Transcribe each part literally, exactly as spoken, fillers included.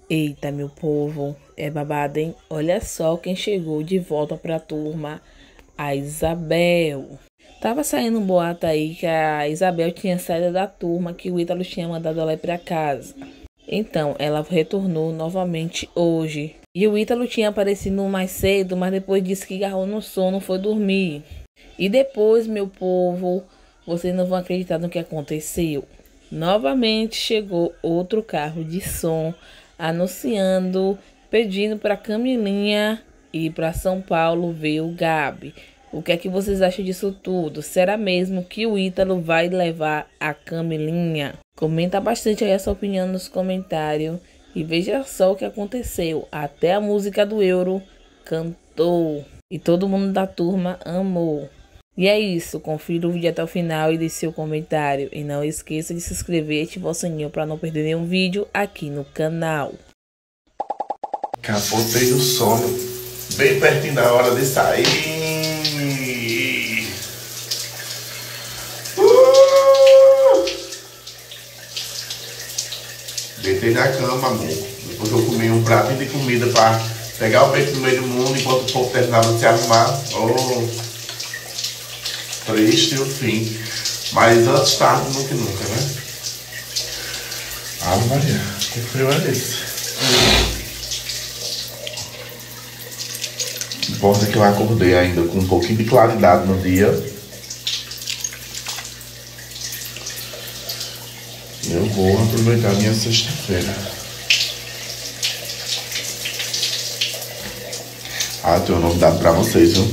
Eita, meu povo, é babado, hein? Olha só quem chegou de volta pra turma, a Isabel. Tava saindo um boato aí que a Isabel tinha saído da turma, que o Ítalo tinha mandado ela ir pra casa. Então, ela retornou novamente hoje. E o Ítalo tinha aparecido mais cedo, mas depois disse que agarrou no sono, foi dormir. E depois, meu povo, vocês não vão acreditar no que aconteceu. Novamente chegou outro carro de som anunciando, pedindo para Camilinha ir para São Paulo ver o Gabi. O que é que vocês acham disso tudo? Será mesmo que o Ítalo vai levar a Camilinha? Comenta bastante aí a sua opinião nos comentários e veja só o que aconteceu. Até a música do Euro cantou e todo mundo da turma amou. E é isso, confira o vídeo até o final e deixe seu comentário. E não esqueça de se inscrever e ativar o sininho para não perder nenhum vídeo aqui no canal. Capotei o sono, bem pertinho da hora de sair. Uh! Deitei na cama, amor. Depois eu comi um prato de comida para pegar o peito no meio do mundo enquanto o povo terminava de se arrumar. Oh! Triste o fim, mas antes tarde do que nunca, né? Ah, Maria, que frio é esse? Importa que eu acordei ainda com um pouquinho de claridade no dia. Eu vou aproveitar minha sexta-feira. Ah, tenho uma novidade pra vocês, viu?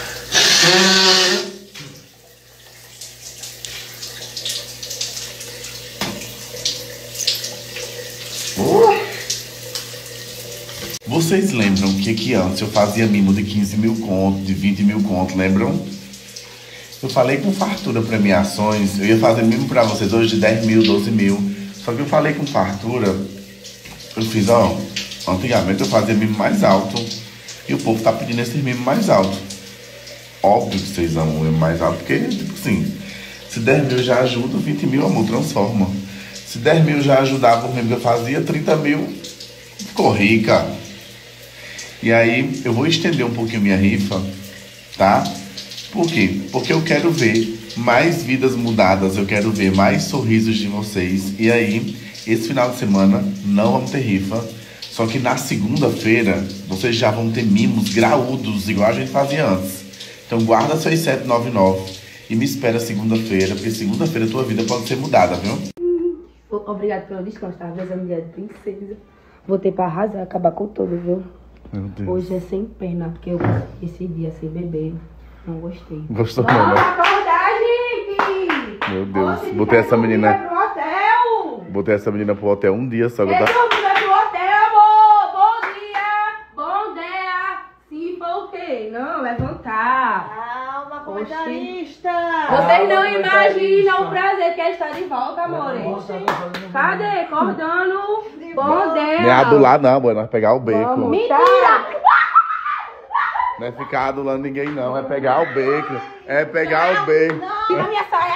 Vocês lembram que aqui antes eu fazia mimo de quinze mil contos, de vinte mil contos, lembram? Eu falei com fartura premiações, eu ia fazer mimo pra vocês hoje de dez mil, doze mil. Só que eu falei com fartura, eu fiz, ó, antigamente eu fazia mimo mais alto e o povo tá pedindo esse mimo mais alto. Óbvio que vocês amam o mimo mais alto, porque, tipo assim, se dez mil já ajuda, vinte mil, amor, transforma. Se dez mil já ajudava o mimo que eu fazia, trinta mil, ficou rica. E aí, eu vou estender um pouquinho minha rifa, tá? Por quê? Porque eu quero ver mais vidas mudadas, eu quero ver mais sorrisos de vocês. E aí, esse final de semana não vamos ter rifa. Só que na segunda-feira, vocês já vão ter mimos graúdos, igual a gente fazia antes. Então guarda seis sete nove nove e me espera segunda-feira, porque segunda-feira a tua vida pode ser mudada, viu? Obrigado pelo descanso, tava fazendo dia de princesa. Voltei pra arrasar, acabar com tudo, viu? Meu Deus. Hoje é sem perna, porque eu esse dia sem beber, não gostei. Gostou não, Vamos né? acordar, gente! Meu Deus, Hoje botei essa menina... pro hotel! Botei essa menina pro hotel um dia só que eu Todo tava... mundo vai pro hotel, amor! Bom dia! Bom dia! Se for o quê? Não, levantar. Calma, Oxi. comentarista! Vocês não imaginam o prazer que é estar de volta, amores. Cadê? Acordando. Bom dia! Nem adular não, amor, nós pegar o beco. Vamos. Mentira! Não é ficar adulando ninguém não, é pegar o beco. É pegar o beco. Tira minha saia!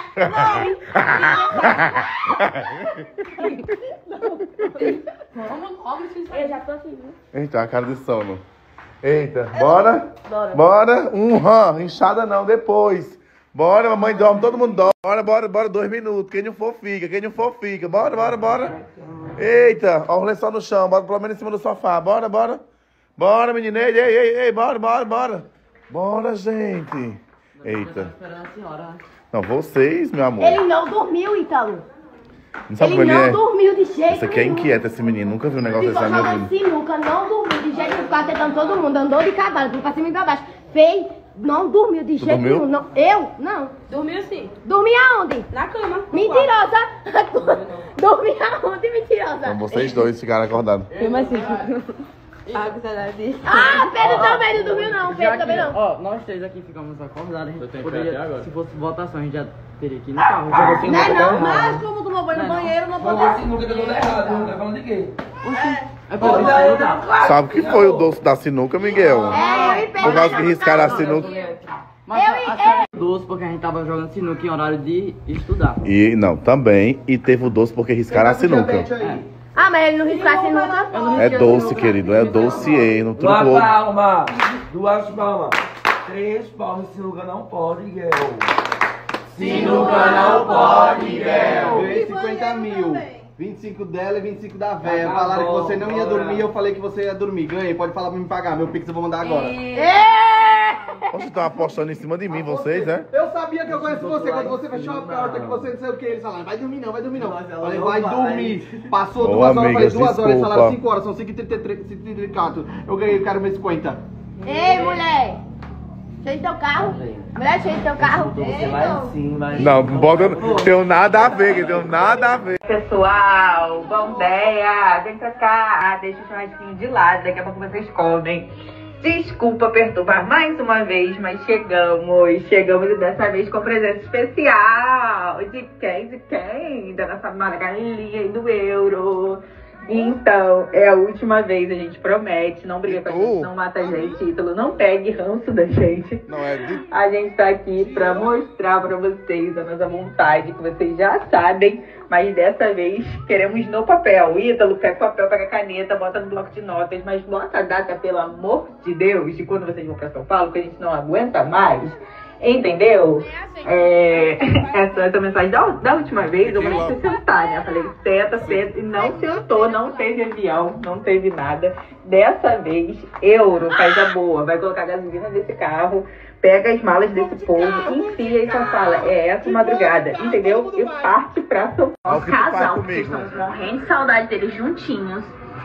Vamos, vamos, Eu já tô assim, viu? Eita, a cara de sono. Eita, bora? Bora. Bora? Um rã, inchada não, depois. Bora, mamãe dorme, todo mundo dorme. Bora, bora, bora, dois minutos. Quem não for fica, quem não for fica. Bora, bora, bora. Eita, ó o lençol no chão, bora pelo menos em cima do sofá. Bora, bora. Bora, menina, ei, ei, ei, ei, bora, bora, bora. Bora, gente. Eita. Não, vocês, meu amor. Ele não dormiu, Ítalo. Não sabe Ele como não ele é? dormiu de jeito Isso aqui é nenhum. inquieto, esse menino. Nunca viu um negócio desse Ficou na minha jogando vida. sinuca, não dormiu de jeito nenhum. Ficou tentando todo mundo, andou de cavalo, tudo pra cima e pra baixo. Fez, não dormiu de Tu jeito dormiu? nenhum. Não. Eu? Não. Dormiu sim. Dormi aonde? Na cama. Mentirosa! Dormi aonde, mentirosa? Então vocês dois ficaram acordados. Filma assim. Ah, que saudade. Ah, Pedro também não dormiu não, Pedro também não. Ó, nós três aqui ficamos acordados, a gente tenho que poderia, ir até agora. se fosse votação, a gente já teria que ir no carro. Não é não, mas mas como tomou banho no Não é não. banheiro, não Vamos pode. assim, nunca deu nada errado, não tá falando de quê? é por isso que eu dava. Sabe o que foi o doce da sinuca, Miguel? É, eu e Pedro. Por causa que riscaram a sinuca. Mas Eu a, e- a senhora doce porque a gente tava jogando sinuca em horário de estudar. E não, também. E teve o doce porque riscaram a sinuca. É. Ah, mas ele não riscasse nunca. É doce, querido. É doce, hein? Não Duas trucou. palmas. Duas palmas. Três palmas. Sinuca não pode, Miguel. Sinuca não pode, Miguel. Ganhei cinquenta mil. vinte e cinco dela e vinte e cinco da véia. Falaram que você não ia dormir, eu falei que você ia dormir. Ganhei, pode falar pra me pagar. Meu Pix eu vou mandar agora. Vocês estão apostando em cima de mim, vocês, né? Eu sabia que eu conheço você. Quando você fechou a porta, que você não sei o que, eles falaram, vai dormir não, vai dormir não. Falei, vai dormir. Passou Ô, duas horas, amiga, falei, duas horas, eles falaram desculpa. cinco horas, são cinco e trinta e quatro. Eu ganhei, eu quero meus cinquenta. Ei, mulher! Cheio teu carro. Mulher, cheio teu carro. Você vai assim, vai. Não, bota. Tenho nada a ver, tenho nada a ver. Pessoal, bombeia, vem pra cá, deixa o churrasquinho de lado, daqui a pouco vocês comem. Desculpa perturbar mais uma vez, mas chegamos, chegamos e dessa vez com presença especial. De quem? De quem? Da nossa Margalinha e do Euro. Então, é a última vez, a gente promete, não briga com a gente, não mata a gente, Ítalo, não pegue ranço da gente. Não é de... A gente tá aqui pra mostrar pra vocês a nossa vontade, que vocês já sabem, mas dessa vez queremos no papel. Ítalo, pega o papel, pega a caneta, bota no bloco de notas, mas bota a data, pelo amor de Deus, de quando vocês vão pra São Paulo, que a gente não aguenta mais. Entendeu? É, essa, essa mensagem da, da última vez eu falei pra sentar, né? Eu falei, senta, senta, e não sentou, não teve avião, não teve nada. Dessa vez, Euro, faz a boa, vai colocar gasolina nesse carro, pega as malas desse povo, enfia e só fala, é essa madrugada, entendeu? E parte pra São Paulo. Casal, porque estamos morrendo de saudade deles juntinhos.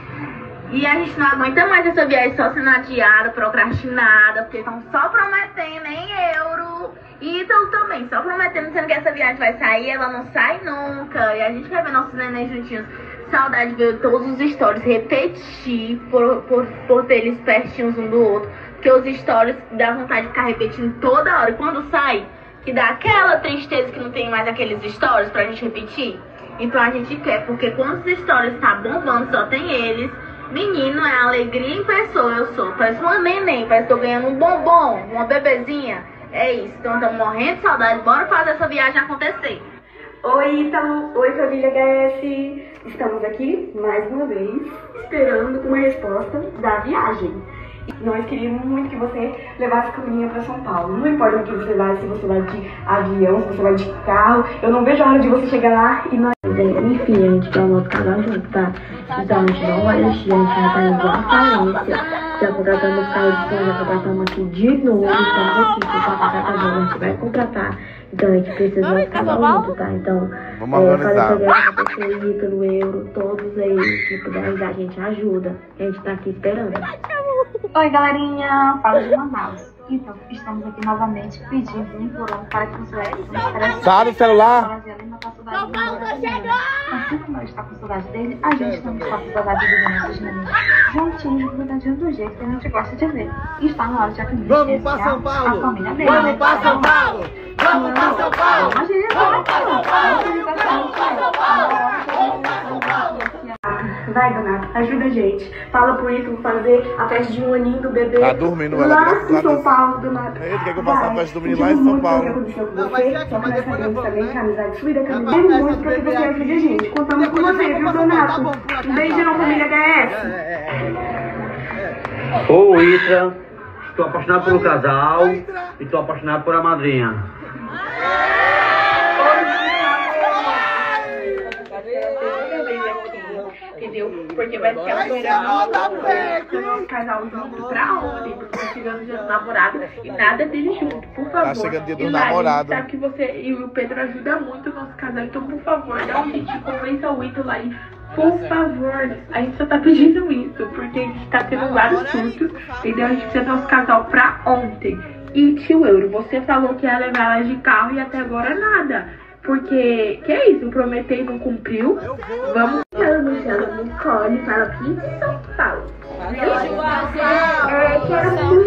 E a gente não aguenta mais essa viagem só sendo adiada, procrastinada, porque estão só prometendo em Euro. E então também, só prometendo, sendo que essa viagem vai sair, ela não sai nunca. E a gente vai ver nossos neném juntinhos. Saudade de ver todos os stories, repetir por, por, por ter eles pertinhos um do outro. Porque os stories dá vontade de ficar repetindo toda hora. E quando sai, que dá aquela tristeza que não tem mais aqueles stories pra gente repetir. Então a gente quer, porque quando os stories tá bombando, só tem eles. Menino, é alegria em pessoa, eu sou. Parece uma neném, parece que tô ganhando um bombom, uma bebezinha. É isso, então estamos morrendo de saudade. Bora fazer essa viagem acontecer. Oi, Ítalo. Oi, família H S. Estamos aqui, mais uma vez, esperando uma resposta da viagem. Nós queríamos muito que você levasse a Camilinha para São Paulo. Não importa o que você vai, se você vai de avião, se você vai de carro. Eu não vejo a hora de você chegar lá e nós... Enfim, a gente quer o nosso casal junto, tá? Então a gente não vai deixar, a gente já tá em boa falência. Já contratamos carro de som, já contratamos aqui de novo. Estamos aqui com o contratador, a gente vai contratar. Então a gente precisa do nosso casal junto, tá? Então, vamos é, organizar. fazer essa pessoa, pelo Euro, todos aí, se puder ajudar, a gente ajuda. A gente tá aqui esperando. Oi, galerinha, fala de Manaus. Então, estamos aqui novamente pedindo um por um para que os velhos... Sai do celular! São Paulo chegou! Assim como eu está com saudade dele, a gente também está com saudade de ver nossos meninos juntinhos, grudadinhos do jeito que a gente gosta de ver. E está na hora de atender. Vamos para São Paulo! A família dele. Vamos para São Paulo! Vamos para São Paulo! A gente vai para São Paulo! Vamos para São Paulo! Vai, Donato, ajuda a gente. Fala pro Ítalo fazer a festa de um aninho do bebê. Tá dormindo ela, lá graças em a São Deus. Paulo, Donato. Ele quer que eu faça a festa do menino lá em São Paulo. Não, mas é aqui, mas depois levamos, também, né? Que a amizade sua e da Camila. Queremos muito pra que você ajude a gente. Contamos com você, viu, Donato? Um beijão, família H S. Ô, Itra, estou apaixonado pelo casal e estou apaixonado por a madrinha. Entendeu? Porque vai ficar um casal junto pra ontem, porque tá chegando o dia do namorado e nada dele junto, por favor. Tá chegando o dia do e lá, namorado. A gente sabe que você e o Pedro ajudam muito o nosso casal, então por favor, dá um jeito, convença o Ítalo aí. Por favor, a gente só tá pedindo isso, porque a gente tá tendo vários surtos, entendeu? A gente precisa do nosso casal pra ontem. E tio Euro, você falou que ia levar ela de carro e até agora nada. Porque, que é isso? Prometeu e não cumpriu. Vamos. Ela me chama Nicole, fala aqui em São Paulo. É, quero muito.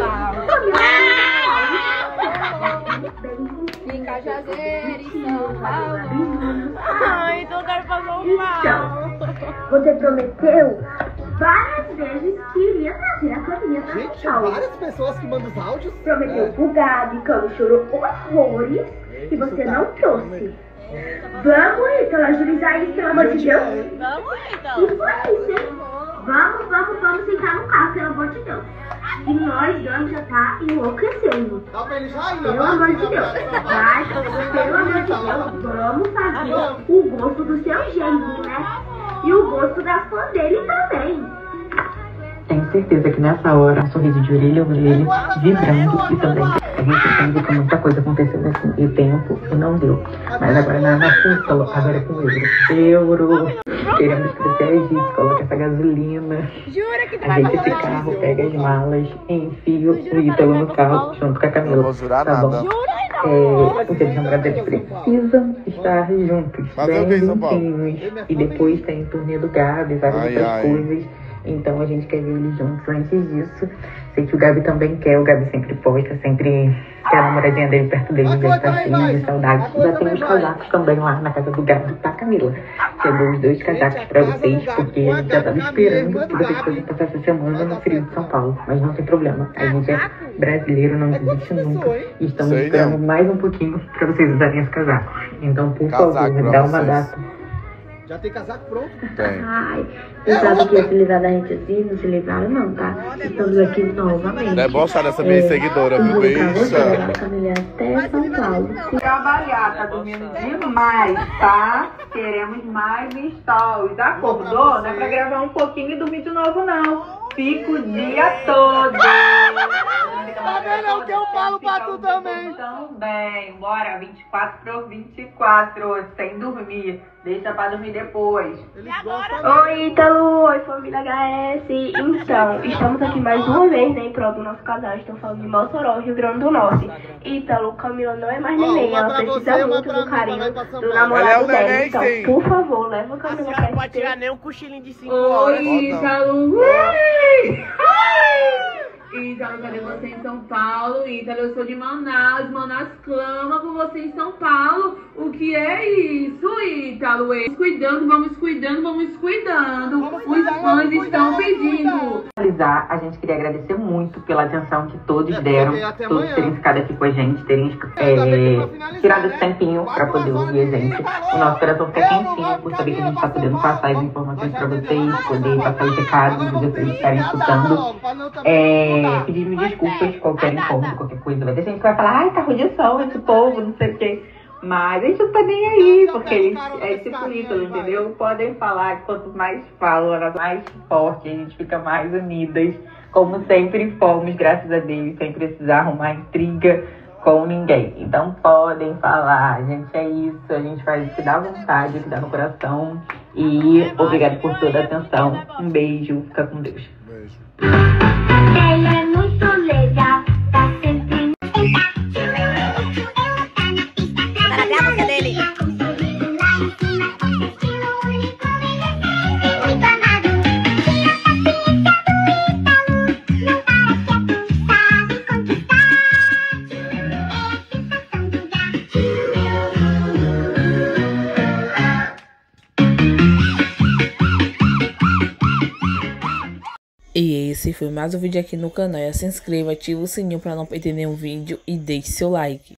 Em Cajazeira, em São Paulo. Ai, então eu quero fazer um mal. Então, você prometeu várias vezes que iria trazer a Camilinha pra Gente, São Paulo. várias pessoas que mandam os áudios. Prometeu pro Gabi, Cano chorou horrores e você não trouxe. Vamos, Ítalo, agilizar isso, pelo amor de Deus. Vamos, Ítalo. E foi isso, hein? Vamos, vamos, vamos sentar no carro, pelo amor de Deus. E nós vamos já tá enlouquecendo. Pelo amor de Deus. Vai, pelo amor de Deus, vamos fazer o gosto do seu genro, né? E o gosto da fã dele também. Tenho certeza que nessa hora, um sorriso de orelha a orelha, vibrando e também a gente entende que muita coisa aconteceu nesse meio tempo e não deu. Mas agora na nossa Ítalo, agora é com euro. Euro. Queremos que você agite, coloque essa gasolina. Jura que ajeita esse carro, pega as malas, enfia o Ítalo no carro junto com a Camila. Não vou jurar tá nada. Bom? É, porque os namorados precisam estar juntos, Fazer bem o que, São Paulo? juntinhos. E depois tem o turnê do Gabi, várias Ai, outras ai. coisas. Então a gente quer ver eles juntos antes disso. Sei que o Gabi também quer, o Gabi sempre posta, sempre quer a namoradinha dele perto dele, ele tá cheio de saudade. Já tem os casacos também lá na casa do Gabi, tá, Camila? Chegou os dois casacos pra vocês, porque a gente já tava esperando que vocês fossem passar essa semana no frio de São Paulo. Mas não tem problema, a gente é brasileiro, não desiste nunca. E estamos Sei esperando não. mais um pouquinho pra vocês usarem esse casaco. Então, por Casaco favor, pra dá uma vocês. data. Já tem casaco pronto? Tem. Ai, pensava que ia se livrar da gente assim, não se livraram não, tá? Estamos aqui novamente. Debochar dessa minha seguidora, viu, bicha? A família até São Paulo. Trabalhar, tá dormindo demais, tá? Queremos mais stories. Acordou? Não é pra gravar um pouquinho e dormir de novo, não. Fica o dia todo. Tá vendo o que eu falo pra tu também? Também. Bora, vinte e quatro por vinte e quatro, sem dormir. Deixa pra dormir depois. Oi, Ítalo. Oi, família H S. Então, estamos aqui mais uma vez, né, em prol do nosso casal. Estou falando de Mossoró, Rio Grande do Norte. Ítalo, Camila não é mais neném. Ela precisa muito do carinho do namorado dela. Então, por favor, leva a Camila pra Não pode tirar nem um cochilinho de cinco Oi, horas. Ítalo. Ui! Ítalo, cadê você em São Paulo? Ítalo, eu sou de Manaus. Manaus clama por você em São Paulo. O que é isso, Ítalo? Vamos cuidando, vamos cuidando, vamos cuidando. Os fãs estão pedindo. Finalizar, a gente queria agradecer muito pela atenção que todos deram, todos terem ficado aqui com a gente, terem é, tirado esse tempinho para poder ouvir a gente. O nosso coração fica quentinho por saber que a gente está podendo passar as informações para vocês, poder passar os recados, de vocês estarem escutando. É, pedir desculpas, qualquer incômodo, qualquer coisa. Vai ter gente que vai falar, ai, tá ruim de som esse povo, não sei o quê. Mas a gente não tá nem aí, porque eles, é tipo Ítalo, entendeu? Podem falar, quanto mais falam, mais forte, a gente fica mais unidas, como sempre fomos, graças a Deus, sem precisar arrumar intriga com ninguém. Então podem falar, a gente é isso, a gente faz o que dá vontade, o que dá no coração. E obrigado por toda a atenção. Um beijo, fica com Deus. Ela é muito legal, tá sempre. Até a música dele. E esse foi mais um vídeo aqui no canal. Se inscreva, ative o sininho para não perder nenhum vídeo e deixe seu like.